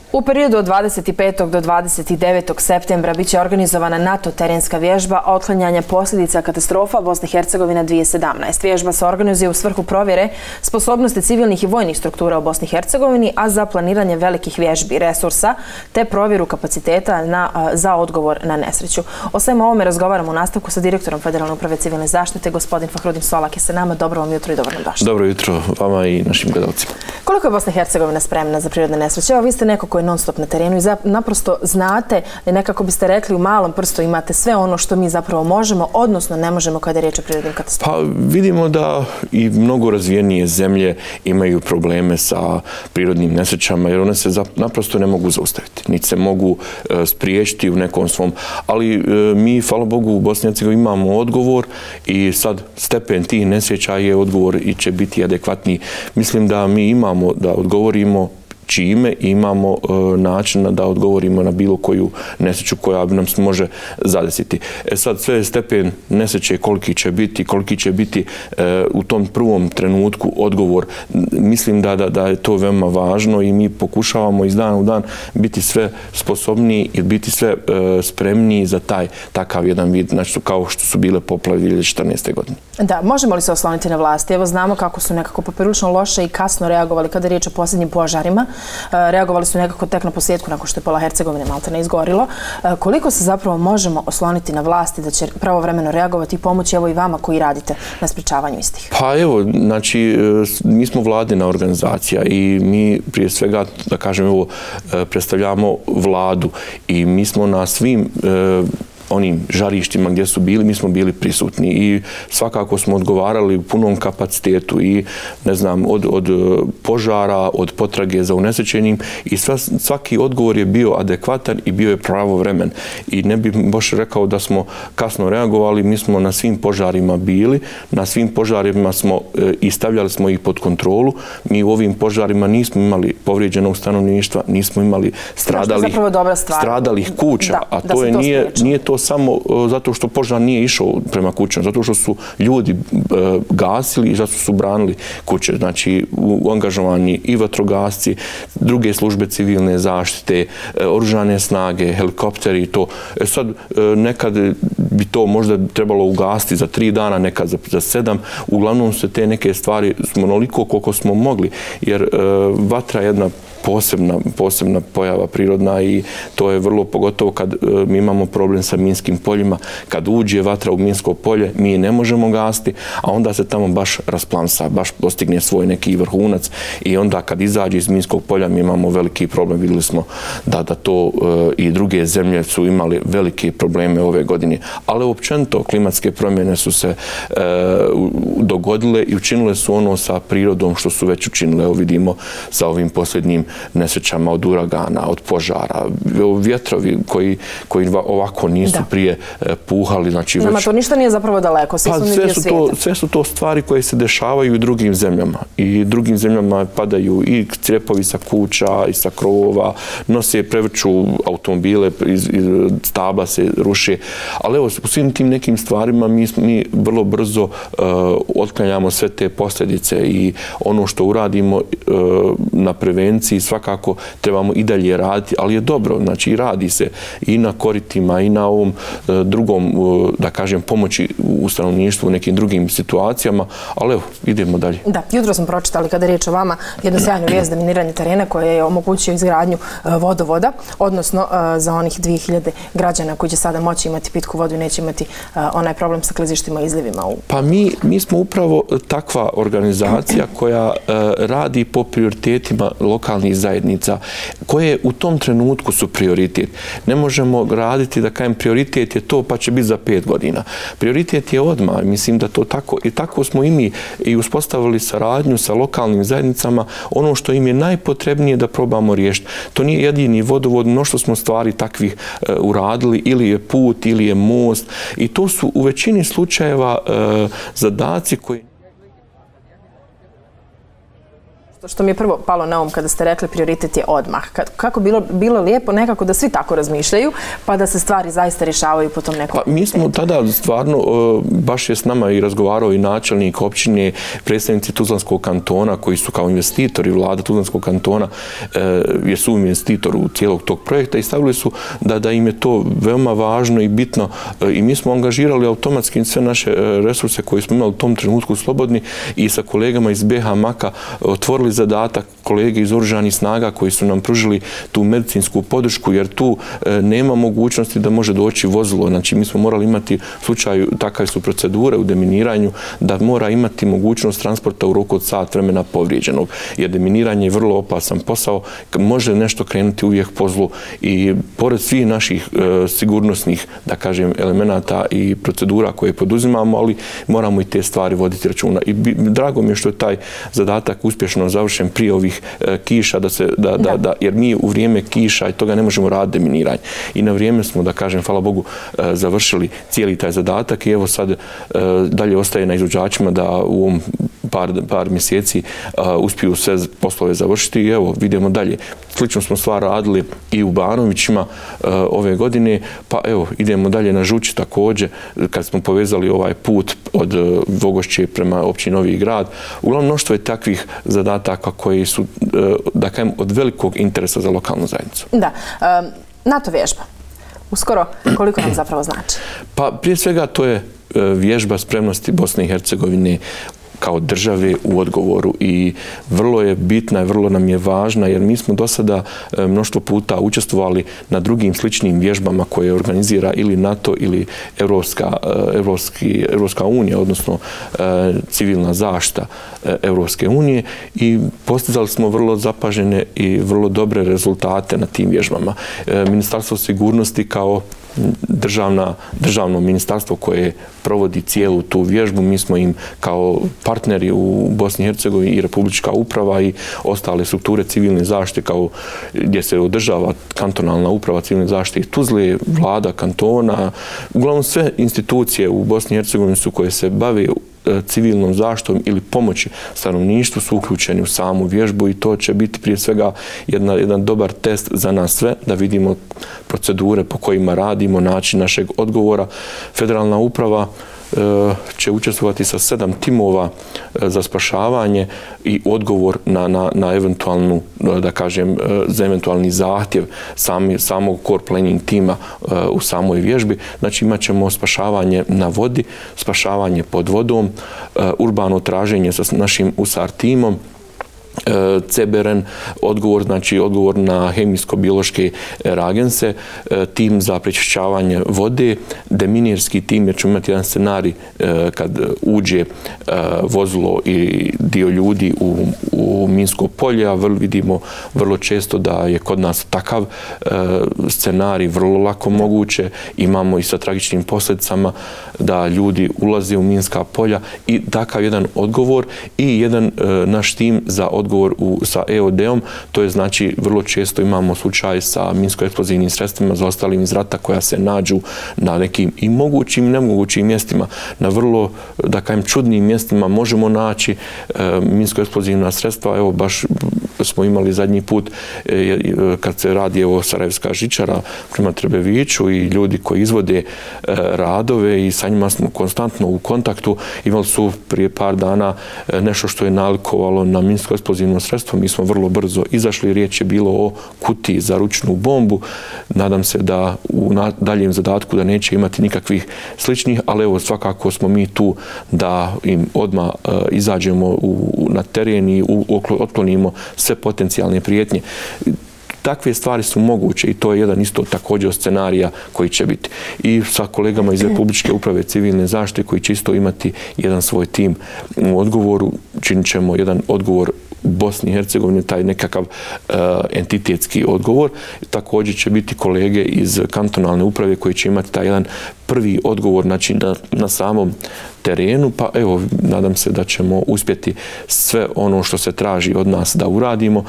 U periodu od 25. do 29. septembra biće organizovana NATO terenska vježba otklanjanja posljedica katastrofa Bosne i Hercegovine 2017. Vježba se organizuje u svrhu provjere sposobnosti civilnih i vojnih struktura u Bosni i Hercegovini, a za planiranje velikih vježbi, resursa te provjeru kapaciteta za odgovor na nesreću. O svemu ovome razgovaramo u nastavku sa direktorom Federalne uprave civilne zaštite, gospodin Fahrudin Solak je sa nama. Dobro vam jutro i dobro nam došli. Dobro jutro vama i našim gledalcima. Koliko je Bosna i Hercegovina spremna za prirodne nesreće? Evo, vi ste neko koji je non stop na terenu i naprosto znate, nekako biste rekli u malom prstu imate sve ono što mi zapravo možemo, odnosno ne možemo kada je riječ o prirodnim katastrofama. Pa vidimo da i mnogo razvijenije zemlje imaju probleme sa prirodnim nesrećama jer one se naprosto ne mogu zaustaviti, niti se mogu spriječiti u nekom svom. Ali mi, hvala Bogu, u Bosni i Hercegovini imamo odgovor i sad stepen tih nesreća je odgovor i će biti adekvatniji. Mislim da mi imamo da odgovorimo čime imamo načina da odgovorimo na bilo koju nesreću koja nam se može zadesiti. Sad sve stepen nesreće koliki će biti u tom prvom trenutku odgovor. Mislim da je to veoma važno i mi pokušavamo iz dana u dan biti sve sposobniji i biti sve spremniji za takav jedan vid, znači kao što su bile poplave 2014. godine. Da, možemo li se osloniti na vlasti? Evo, znamo kako su nekako poprilično loše i kasno reagovali kada je riječ o posljednjim požarima. Reagovali su nekako tek na posljedku nakon što je pola Hercegovine maltene izgorilo. Koliko se zapravo možemo osloniti na vlasti da će pravovremeno reagovati i pomoći evo i vama koji radite na sprječavanju istih? Pa evo, znači, mi smo vladina organizacija i mi prije svega, da kažem, evo, predstavljamo vladu i mi smo na svim onim žarištima gdje su bili, mi smo bili prisutni i svakako smo odgovarali u punom kapacitetu i, ne znam, od požara, od potrage za unesrećenim i svaki odgovor je bio adekvatan i bio je pravovremen. I ne bih baš rekao da smo kasno reagovali, mi smo na svim požarima bili, na svim požarima smo i stavljali smo ih pod kontrolu. Mi u ovim požarima nismo imali povrijeđenog stanovništva, nismo imali stradalih kuća, a to nije to samo zato što požar nije išao prema kućama, zato što su ljudi gasili i zato su branili kuće. Znači, angažovani i vatrogasci, druge službe civilne zaštite, oružane snage, helikopteri i to. Sad, nekad bi to možda trebalo ugasiti za 3 dana, nekad za 7. Uglavnom se te neke stvari smo onoliko koliko smo mogli, jer vatra je jedna posebna pojava prirodna i to je vrlo pogotovo kad mi imamo problem sa minskim poljima. Kad uđe vatra u minsko polje, mi je ne možemo gasiti, a onda se tamo baš rasplamsa, baš postigne svoj neki vrhunac i onda kad izađe iz minskog polja mi imamo veliki problem. Vidjeli smo da to i druge zemlje su imali velike probleme ove godine. Ali općenito klimatske promjene su se dogodile i učinile su ono sa prirodom što su već učinile. Evo vidimo sa ovim posljednjim nesrećama od uragana, od požara, vjetrovi koji ovako nisu prije puhali. Nama to ništa nije zapravo daleko, svi su mi dio svijeta. Sve su to stvari koje se dešavaju u drugim zemljama. I drugim zemljama padaju i crijepovi sa kuća i sa krovova, nose, prevrću automobile, stabla se ruše. Ali evo, u svim tim nekim stvarima mi vrlo brzo otklanjamo sve te posljedice i ono što uradimo na prevenciji svakako trebamo i dalje raditi, ali je dobro, znači radi se i na koritima i na ovom drugom, da kažem, pomoći u stanovništvu u nekim drugim situacijama, ali evo, idemo dalje. Da, jutro smo pročitali kada je riječ o vama jednu sjajnu vijest za miniranje terena koje je omogućio izgradnju vodovoda, odnosno za onih 2000 građana koji će sada moći imati pitku vodu i neće imati onaj problem sa klizištima i izljevima. Pa mi smo upravo takva organizacija koja radi po prioritetima lokalnih zajednica, koje u tom trenutku su prioritet. Ne možemo raditi da kažem prioritet je to pa će biti za 5 godina. Prioritet je odmah. Mislim da to tako i tako smo i mi i uspostavili saradnju sa lokalnim zajednicama. Ono što im je najpotrebnije da probamo riješiti. To nije jedini vodovod, mnoštvo smo stvari takvih uradili, ili je put, ili je most i to su u većini slučajeva zadaci koji Što mi je prvo palo na um kada ste rekli prioritet je odmah. Kako bilo lijepo nekako da svi tako razmišljaju, pa da se stvari zaista rješavaju po tom nekom Mi smo tada stvarno, baš je s nama i razgovarao i načelnik općine, predstavnici Tuzlanskog kantona koji su kao investitori, vlada Tuzlanskog kantona je su investitor u cijelog tog projekta i stavili su da im je to veoma važno i bitno i mi smo angažirali automatski sve naše resurse koje smo imali u tom trenutku slobodni i sa kolegama iz BH Maka otvorili zadatak, kolege iz Oružanih snaga koji su nam pružili tu medicinsku podršku jer tu nema mogućnosti da može doći vozilo. Znači mi smo morali imati u slučaju, takve su procedure u deminiranju da mora imati mogućnost transporta u roku od sat vremena povrijeđenog. Jer deminiranje je vrlo opasan posao, može nešto krenuti uvijek po zlu i pored svih naših sigurnosnih, da kažem, elemenata i procedura koje poduzimamo, ali moramo i te stvari voditi računa. I drago mi je što je taj zadatak uspješno završen prije ovih kiša, jer mi u vrijeme kiša i toga ne možemo raditi deminiranje. I na vrijeme smo, da kažem, hvala Bogu, završili cijeli taj zadatak i evo sad dalje ostaje na izvođačima da u ovom par mjeseci uspiju sve poslove završiti i evo, vidimo dalje. Slično smo stvar radili i u Banovićima ove godine, pa evo, idemo dalje na Žući također, kad smo povezali ovaj put od Vogošće prema općini Novi Grad. Uglavnom, mnoštvo je takvih zadataka koji su, da kažem, od velikog interesa za lokalnu zajednicu. Da. NATO vježba. Uskoro, koliko nam zapravo znači? Pa prije svega to je vježba spremnosti Bosne i Hercegovine kao države u odgovoru i vrlo je bitna i vrlo nam je važna jer mi smo do sada mnoštvo puta učestvovali na drugim sličnim vježbama koje organizira ili NATO ili Evropska unija, odnosno civilna zaštita Evropske unije i postizali smo vrlo zapažene i vrlo dobre rezultate na tim vježbama. Ministarstvo sigurnosti kao državno ministarstvo koje provodi cijelu tu vježbu, mi smo im kao partneri u Bosni i Hercegovini i Republička uprava i ostale strukture civilne zaštite kao gdje se održava kantonalna uprava civilne zaštite i Tuzle, vlada kantona, uglavnom sve institucije u Bosni i Hercegovini su koje se bave civilnom zaštitom ili pomoći stanovništvu su uključeni u samu vježbu i to će biti prije svega jedan dobar test za nas sve, da vidimo procedure po kojima radimo, način našeg odgovora. Federalna uprava će učestvovati sa 7 timova za spašavanje i odgovor na eventualnu, da kažem, za eventualni zahtjev samog core planning tima u samoj vježbi. Znači imat ćemo spašavanje na vodi, spašavanje pod vodom, urbano traženje sa našim USAR timom, CBRN, odgovor na hemijsko-biološke reagense, tim za prečišćavanje vode, deminirski tim jer ćemo imati jedan scenarij kad uđe vozilo i dio ljudi u minsko polje, a vidimo vrlo često da je kod nas takav scenarij vrlo lako moguće, imamo i sa tragičnim posljedicama da ljudi ulaze u minska polja i takav jedan odgovor i jedan naš tim za odgovor sa EOD-om, to je znači vrlo često imamo slučaj sa minsko-eksplozivnim sredstvima za ostalim iz rata koja se nađu na nekim i mogućim i nemogućim mjestima. Na vrlo, da kažem, čudnim mjestima možemo naći minsko-eksplozivna sredstva. Evo, baš smo imali zadnji put kad se radi Sarajevska žičara prema Trebeviću i ljudi koji izvode radove i sa njima smo konstantno u kontaktu. Imali su prije par dana nešto što je nalikovalo na minsko-eksplozivno sredstvo. Mi smo vrlo brzo izašli. Riječ je bilo o kutiji za ručnu bombu. Nadam se da u daljem zadatku da neće imati nikakvih sličnih, ali evo svakako smo mi tu da im odmah izađemo na teren i otklonimo sve potencijalne prijetnje. Takve stvari su moguće i to je jedan isto također scenarija koji će biti. I sa kolegama iz Republičke uprave civilne zaštite koji će isto imati jedan svoj tim u odgovoru, činit ćemo jedan odgovor Bosni i Hercegovini, taj nekakav entitetski odgovor. Također će biti kolege iz kantonalne uprave koji će imati taj jedan prvi odgovor na samom terenu, pa evo, nadam se da ćemo uspjeti sve ono što se traži od nas da uradimo.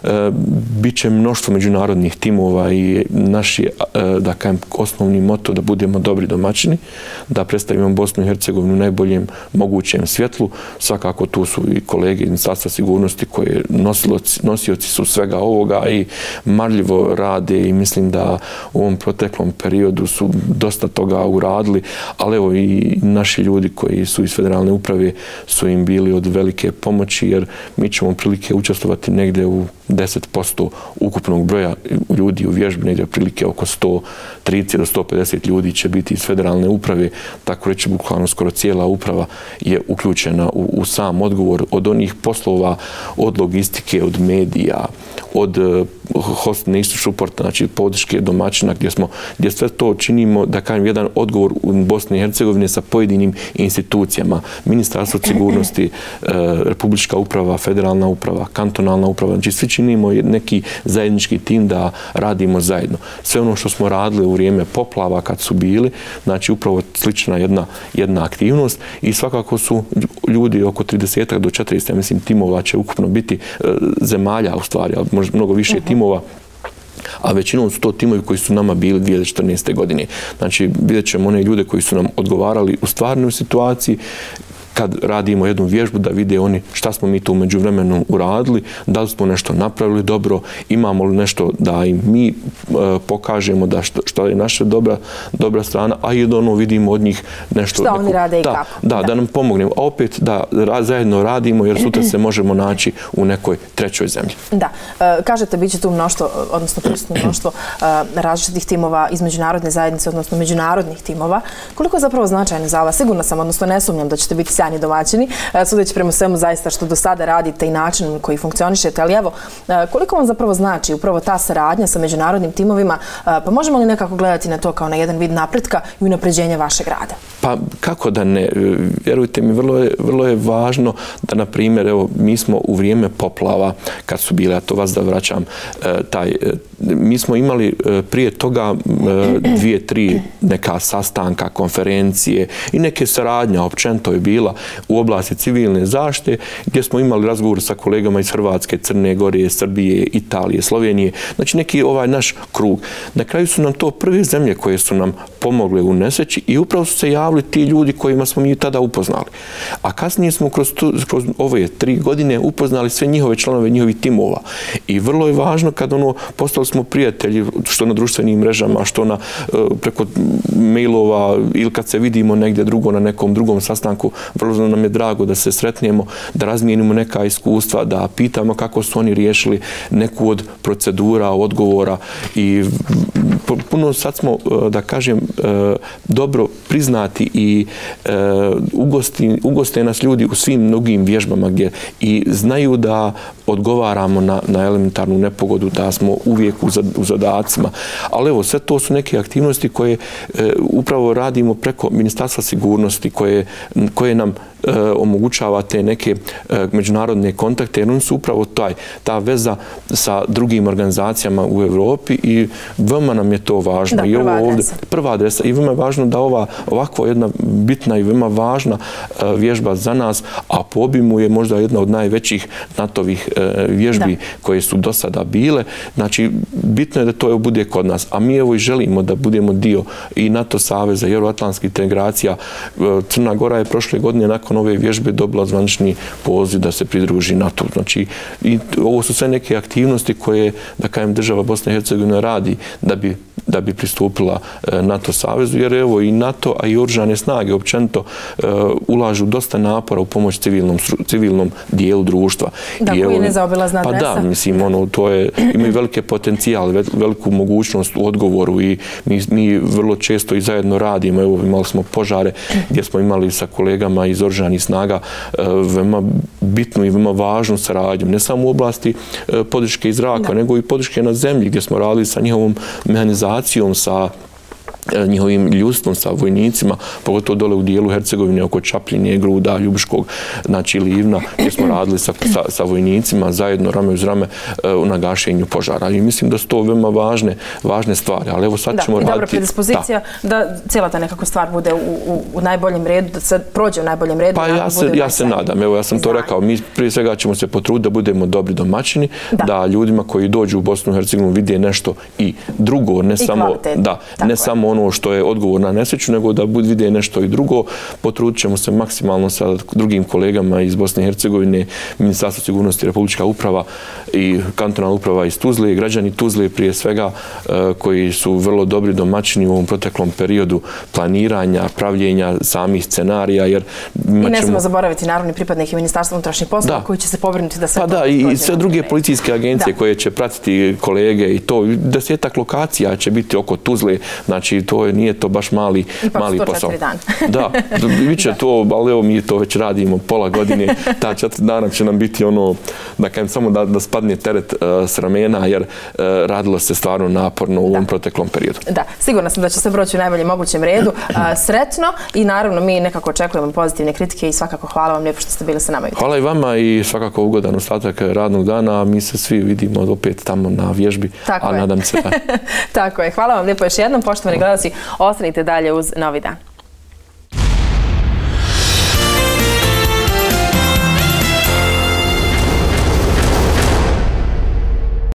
Biće mnoštvo međunarodnih timova i naš je, da kažem, osnovni moto da budemo dobri domaćini, da predstavimo Bosnu i Hercegovinu u najboljem mogućem svjetlu. Svakako tu su i kolege iz Ministarstva sigurnosti koje nosioci su svega ovoga i marljivo rade i mislim da u ovom proteklom periodu su dosta toga uradili, ali evo i naši ljudi koji su iz federalne uprave su im bili od velike pomoći, jer mi ćemo prilike učestvovati negdje u 10% ukupnog broja ljudi u vježbi, negdje prilike oko 130 do 150 ljudi će biti iz federalne uprave, tako reći bukvalno skoro cijela uprava je uključena u sam odgovor od onih poslova, od logistike, od medija, od hosting suporta, znači podrške domaćina, gdje sve to činimo, da kažem, jedan odgovor u Bosni i Hercegovine sa pojedinim institucijama, Ministarstvo sigurnosti, Republička uprava, federalna uprava, kantonalna uprava, znači svi činimo neki zajednički tim da radimo zajedno. Sve ono što smo radili u vrijeme poplava kad su bili, znači upravo slična jedna aktivnost i svakako su ljudi oko 30 do 40, mislim, timova će ukupno biti zemalja u stvari, ali možda mnogo više timova, a većinom su to timovi koji su nama bili 2014. godine. Znači, vidjet ćemo one ljude koji su nam odgovarali u stvarnoj situaciji, kad radimo jednu vježbu, da vide oni šta smo mi tu među vremenu uradili, da li smo nešto napravili dobro, imamo li nešto da im mi pokažemo da što je naša dobra strana, a i da ono vidimo od njih nešto. Šta oni rade i kako. Da nam pomognemo. A opet da zajedno radimo, jer sutra se možemo naći u nekoj trećoj zemlji. Da. Kažete, bit će tu mnoštvo, odnosno prisutno mnoštvo različitih timova iz međunarodne zajednice, odnosno međunarodnih timova. Koliko je zapravo značajno za vas? Sigurna sam, odnosno ne sumnjam da ćete biti sjajni domaćini, sudeći prema svemu zaista što do sada radite i način koji funkcionišete, ali evo, koliko vam zapravo znači upravo ta saradnja sa međunarodnim timovima, pa možemo li nekako gledati na to kao na jedan vid napretka i unapređenja vašeg rada? Pa kako da ne, vjerujte mi, vrlo je važno da, na primjer, evo, mi smo u vrijeme poplava, kad su bile, a to vas da vraćam, mi smo imali prije toga 2-3 neka sastanka, konferencije i neke saradnja, općenito je bila u oblasti civilne zaštite, gdje smo imali razgovor sa kolegama iz Hrvatske, Crne Gore, Srbije, Italije, Slovenije, znači neki ovaj naš krug. Na kraju su nam to prve zemlje koje su nam pomogle u nesreći i upravo su se javili ti ljudi kojima smo mi tada upoznali. A kasnije smo kroz ove 3 godine upoznali sve njihove članove, njihovih timova. I vrlo je važno kad postali smo prijatelji, što na društvenim mrežama, što preko mailova ili kad se vidimo negdje drugo na nekom drugom sastanku, vrlo nam je drago da se sretnemo, da razmijenimo neka iskustva, da pitamo kako su oni riješili neku od procedura, odgovora i puno sad smo, da kažem, dobro priznati i ugoste nas ljudi u svim mnogim vježbama gdje i znaju da odgovaramo na elementarnu nepogodu, da smo uvijek u zadacima. Ali evo, sve to su neke aktivnosti koje upravo radimo preko Ministarstva sigurnosti, koje nam omogućava te neke međunarodne kontakte, jer oni su upravo ta veza sa drugim organizacijama u Evropi i veoma nam je to važno. Prva adresa. I veoma je važno da ovako jedna bitna i veoma važna vježba za nas, a po obimu je možda jedna od najvećih NATO-vih vježbi koje su do sada bile. Znači, bitno je da to bude kod nas, a mi evo i želimo da budemo dio i NATO saveza i euroatlantskih integracija. Crna Gora je prošle godine nakon ove vježbe dobila zvanični poziv da se pridruži NATO. Znači, ovo su sve neke aktivnosti koje, da kažem, država Bosna i Hercegovina radi da bi pristupila NATO savezu, jer evo i NATO, a i oružane snage općenito ulažu dosta napora u pomoć civilnom dijelu društva. Da, koji je nezaobilazna adresa. Pa da, mislim, imaju velike potencijale, veliku mogućnost u odgovoru i mi vrlo često i zajedno radimo. Evo, imali smo požare gdje smo imali sa kolegama iz oružanih snaga veoma bitnu i veoma važnu saradnju, ne samo u oblasti podrške iz zraka, nego i podrške na zemlji, gdje smo radili sa njihovom mehanizacijom, sa njihovim ljudstvom sa vojnicima, pogotovo dole u dijelu Hercegovine oko Čapljine, Gruda, Ljubiškog, znači Livna, gdje smo radili sa vojnicima zajedno rame uz rame na gašenju požara. I mislim da su to veoma važne stvari, ali evo sad ćemo raditi... Da, i dobra predispozicija da cijela ta nekako stvar bude u najboljem redu, da se prođe u najboljem redu. Pa ja se nadam, evo ja sam to rekao, mi prije svega ćemo se potruditi da budemo dobri domaćini, da ljudima koji dođu u Bosnu i Hercegovinu vide nešto i drugo, ne samo ono što je odgovor na nesreću, nego da vide nešto i drugo. Potrudit ćemo se maksimalno sa drugim kolegama iz Bosne i Hercegovine, Ministarstvo sigurnosti, Republička uprava i kantonalna uprava iz Tuzle, građani Tuzle prije svega, koji su vrlo dobri domaćini u ovom proteklom periodu planiranja, pravljenja samih scenarija. I ne smemo zaboraviti naravno pripadnike Ministarstva unutrašnjih poslova koji će se pobrinuti da sve... Pa da, i sve druge policijske agencije koje će pratiti kolege i to, 10 lokacija će biti oko Tuzle, znači nije to baš mali posao. Ipak 104 dana. Da, bit će to, ali evo mi to već radimo pola godine, ta 4 dana će nam biti ono, da kajem samo da spadne teret s ramena, jer radilo se stvarno naporno u ovom proteklom periodu. Da, sigurno sam da će se proći u najboljem mogućem redu. Sretno i naravno mi nekako očekujemo pozitivne kritike i svakako hvala vam lijepo što ste bili sa nama. Hvala i vama i svakako ugodan ostatak radnog dana. Mi se svi vidimo opet tamo na vježbi, a nadam se da... Tako je. Hvala vam lijepo još jednom, poštovani gledalci, ostanite dalje uz Novi dan.